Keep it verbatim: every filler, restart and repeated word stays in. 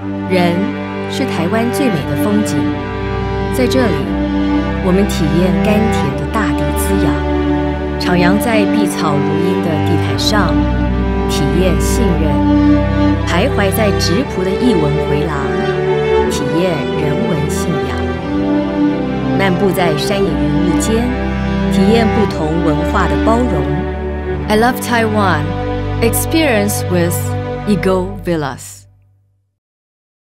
人是台湾最美的风景，在这里，我们体验甘甜的大地滋养，徜徉在碧草如茵的地毯上，体验信任；徘徊在质朴的艺文回廊，体验人文信仰；漫步在山野云雾间，体验不同文化的包容。I love Taiwan. Experience with Eatgo Villas.